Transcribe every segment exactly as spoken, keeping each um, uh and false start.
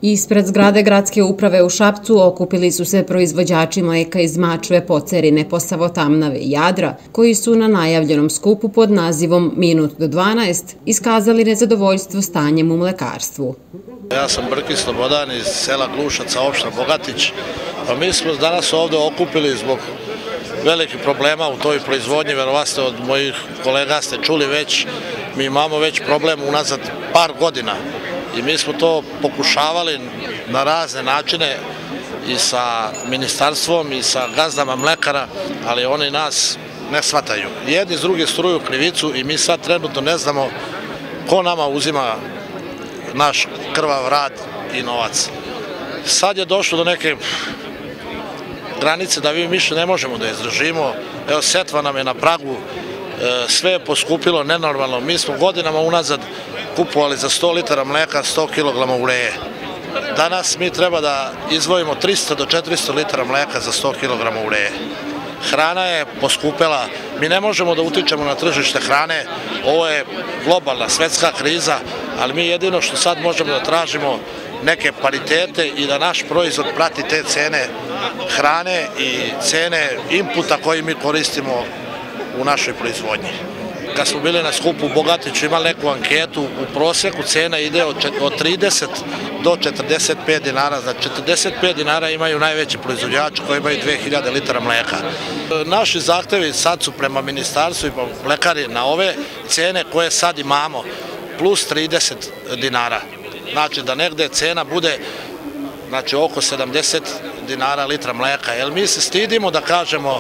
Ispred zgrade gradske uprave u Šapcu okupili su se proizvođači mleka iz Mačve, Pocerine, Posavo, Tamnave i Jadra, koji su na najavljenom skupu pod nazivom Minut do dvanaest iskazali nezadovoljstvo stanjem u mlekarstvu. Ja sam Brki Slobodan iz sela Glušaca, opština Bogatić. Pa mi smo danas ovde okupili zbog velikih problema u toj proizvodnji, verovatno od mojih kolega ste čuli već, mi imamo već problem unazad par godina i mi smo to pokušavali na razne načine i sa ministarstvom i sa gazdama mlekara, ali oni nas ne shvataju. Jedni s drugi struju krivicu i mi sad trenutno ne znamo ko nama uzima naš krvav rad i novac. Sad je došlo do neke granice da mi više ne možemo da izdržimo. Evo, setva nam je na pragu, sve je poskupilo nenormalno. Mi smo godinama unazad kupovali za sto litara mleka sto kilograma uleje. Danas mi treba da izdvojimo trista do četiristo litara mleka za sto kilograma uleje. Hrana je poskupela, mi ne možemo da utičemo na tržište hrane, ovo je globalna svetska kriza, ali mi jedino što sad možemo da tražimo neke paritete i da naš proizvod prati te cene hrane i cene inputa koji mi koristimo u našoj proizvodnji. Kad smo bili na skupu u Bogatiću, imali neku anketu, u proseku cena ide od trideset do četrdeset pet dinara, znači četrdeset pet dinara imaju najveći proizvođači koji imaju dve hiljade litara mleka. Naši zahtevi sad su prema ministarstvu i mlekari na ove cene koje sad imamo, plus trideset dinara. Znači da negde cena bude znači, oko sedamdeset dinara litra mleka, jer mi se stidimo da kažemo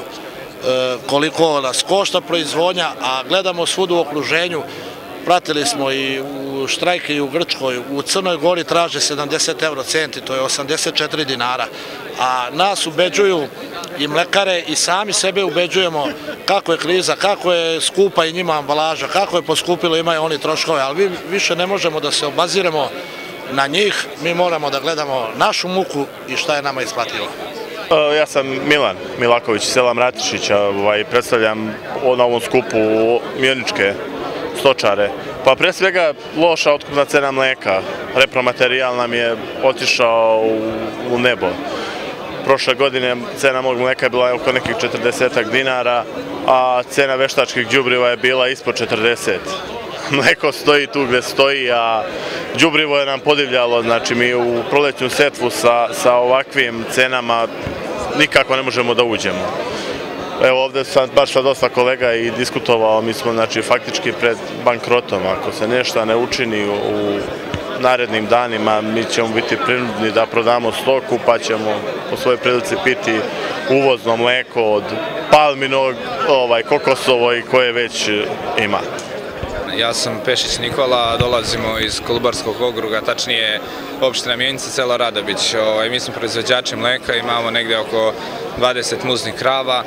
koliko nas košta proizvodnja, a gledamo svud u okruženju, pratili smo i u štrajke i u Grčkoj, u Crnoj Gori traže sedamdeset euro centi, to je osamdeset četiri dinara, a nas ubeđuju i mlekare i sami sebe ubeđujemo kako je kriza, kako je skupa i njima ambalaža, kako je poskupilo, imaju oni troškove, ali mi više ne možemo da se obaziremo na njih, mi moramo da gledamo našu muku i šta je nama isplativo. Ja sam Milan Milaković iz sela Mratišića, predstavljam na ovom skupu mioničke stočare. Pa pre svega loša otkupna cena mleka, repromaterijal nam je otišao u nebo. Prošle godine cena mog mleka je bila oko nekih četrdeset dinara, a cena veštačkih đubriva je bila ispod četrdeset. Mleko stoji tu gde stoji, a đubrivo je nam podivljalo, znači mi u proletnju setvu sa ovakvim cenama nikako ne možemo da uđemo. Evo ovde sam baš sa dosta kolega i diskutovao, mi smo znači faktički pred bankrotom, ako se nešto ne učini u narednim danima, mi ćemo biti prinudni da prodamo stoku, pa ćemo po svojoj prilici piti uvozno mleko od palminog, kokosovo i koje već ima. Ja sam Pešić Nikola, dolazimo iz Kolubarskog okruga, tačnije opština Mjenica, selo Radobić. Mi smo proizvođači mleka, imamo negde oko dvadeset muznih krava,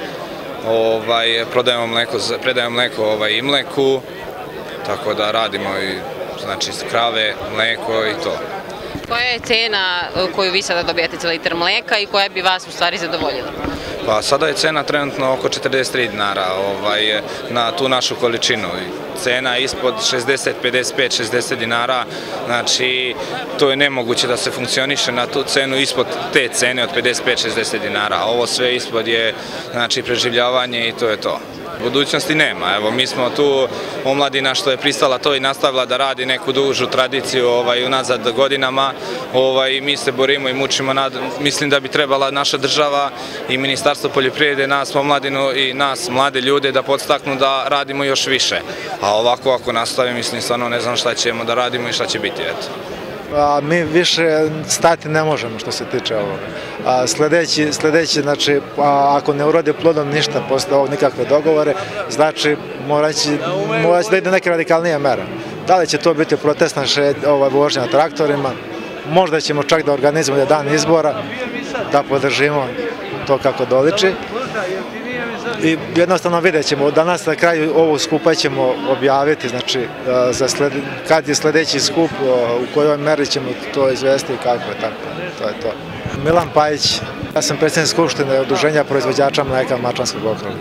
predajemo mleko i mleku, tako da radimo i krave, mleko i to. Koja je cena koju vi sada dobijate za litar mleka i koja bi vas u stvari zadovoljila? Pa sada je cena trenutno oko četrdeset tri dinara na tu našu količinu. Cena ispod šezdeset, pedeset pet, šezdeset dinara, znači to je nemoguće da se funkcioniše na tu cenu ispod te cene od pedeset pet, šezdeset dinara. Ovo sve ispod je znači preživljavanje i to je to. Budućnosti nema. Evo, mi smo tu omladina što je pristala to i nastavila da radi neku dužu tradiciju unazad godinama. Mi se borimo i mučimo. Mislim da bi trebala naša država i Ministarstvo poljoprivrede, nas omladinu i nas mlade ljude da podstaknu da radimo još više. A ovako ako nastavi, mislim, stvarno ne znam šta ćemo da radimo i šta će biti. Mi više stati ne možemo što se tiče ovoga. Sledeći, znači, ako ne urode plodom ništa posle ovog nikakve dogovore, znači morat će da ide neke radikalnije mere. Da li će to biti protestna vožnja na traktorima, možda ćemo čak da organizujemo dan izbora, da podržimo to kako doliči. I jednostavno vidjet ćemo, danas na kraju ovog skupa ćemo objaviti, znači kad je sledeći skup, u kojoj meri ćemo to izvesti i kako je, tako, to je to. Milan Pajić, ja sam predsjednik Skupštine Udruženja proizvođača mleka Mačvanskog okruga.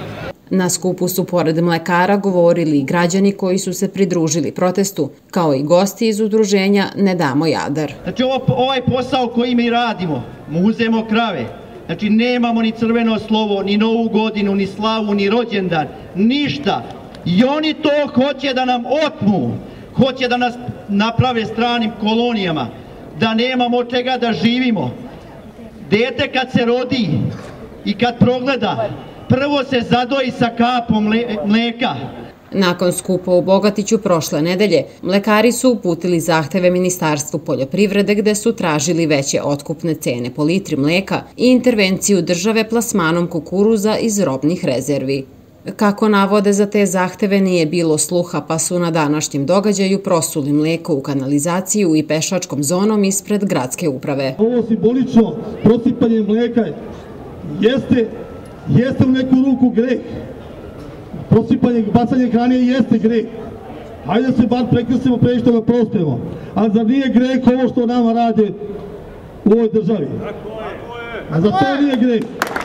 Na skupu su pored mlekara govorili i građani koji su se pridružili protestu, kao i gosti iz udruženja Ne damo Jadar. Znači ovaj posao koji mi radimo, muzemo krave, znači nemamo ni crveno slovo, ni novu godinu, ni slavu, ni rođendan, ništa. I oni to hoće da nam otmu, hoće da nas naprave stranim kolonijama, da nemamo od čega da živimo. Dete kad se rodi i kad progleda, prvo se zadoji sa kapom mleka. Nakon skupa u Bogatiću prošle nedelje, mlekari su uputili zahteve Ministarstvu poljoprivrede gde su tražili veće otkupne cene po litri mleka i intervenciju države plasmanom kukuruza iz robnih rezervi. Kako navode, za te zahteve nije bilo sluha, pa su na današnjem događaju prosuli mleko u kanalizaciju i pešačkom zonom ispred gradske uprave. Ovo simbolično prosipanje mleka jeste, jeste u neku ruku greh. Prosipanje, bacanje hrane jeste greh. Hajde da se bar prekrstimo pre što ga prospemo. Ali zar nije greh ovo što nama rade u ovoj državi? A za to nije greh.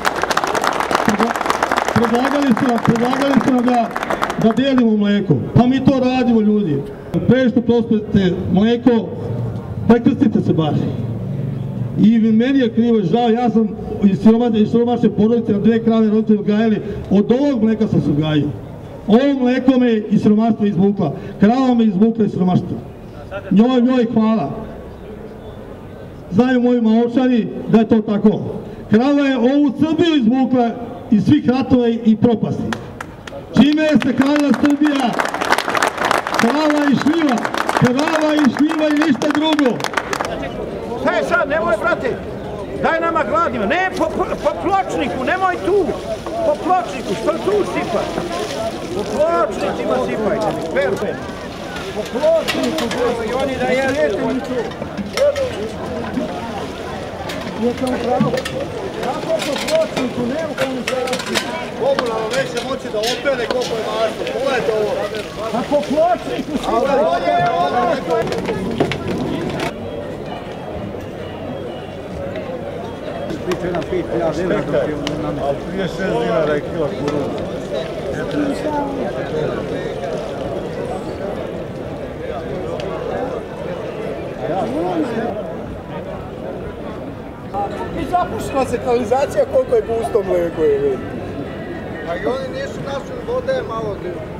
Predlagali su nam, predlagali su nam da, da delimo mleko. Pa mi to radimo, ljudi. Pre što prospete mleko, prekrstite se bar. I meni je krivo, žao, ja sam iz siromašne porodice na dve krave roditelji odgajali, od ovog mleka sam se odgajio. Ovo mleko me iz siromaštva izvukla, krava me izvukla iz siromaštva. Njoj, njoj hvala. Znaju moji maočani da je to tako. Krava je ovu Srbiju izvukla iz svih ratova i propasti. Čime je se hranila Srbija? Krava i šljiva. Krava i šljiva i ništa drugo. Šta je sad, nemoj brate, daj nama gladnima, ne po, po, po pločniku, nemoj tu, po pločniku, što tu sipaš? Po pločnicima sipajte mi, perfekt. Po pločniku, i oni da jedete mi tu. Jesam pravo. Kako po pločniku, ne u kanalizaciji? Komunalno neće moći da opere koliko je maštvo, pogledajte ovo. A po pločniku sipajte. A prije šest dinara je kila kuruza. I zapušila se kanalizacija, koliko je gusto mleko je. A i oni nisu našli vode malo.